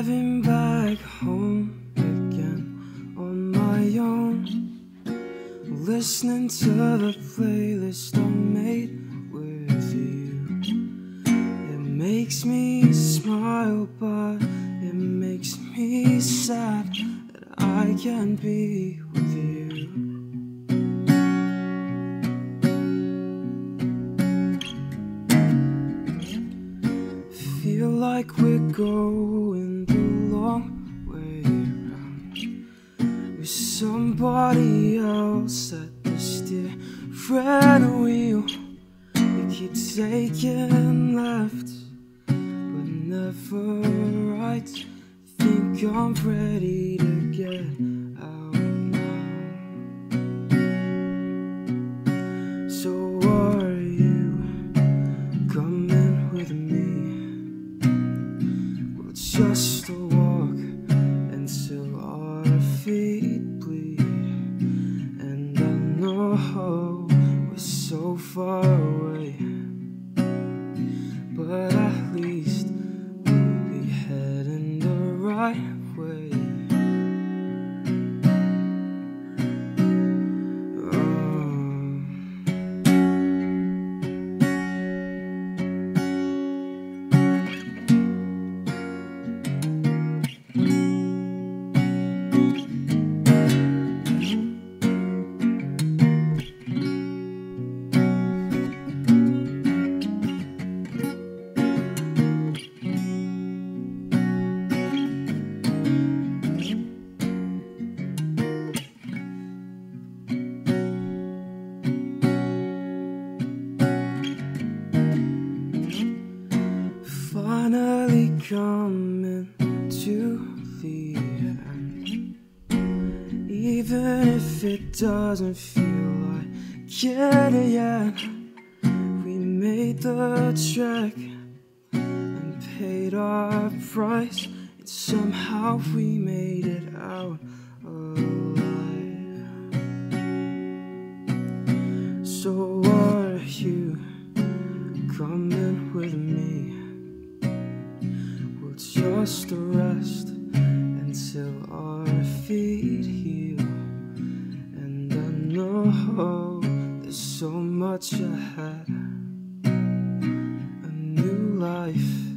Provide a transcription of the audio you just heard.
Driving back home again on my own, listening to the playlist I made with you. It makes me smile, but it makes me sad that I can't be with you. Feel like we're going the long way round with somebody else at the steering wheel. We keep taking left, but never right. Think I'm ready to get out now. So are you coming with me? We'll just walk until our feet bleed. And I know we're so far away, but at least we'll be heading the right way. Finally coming to the end, even if it doesn't feel like it yet. We made the trek and paid our price, and somehow we made it out alive. So are you coming with me? We'll just rest until our feet heal. And I know there's so much ahead, a new life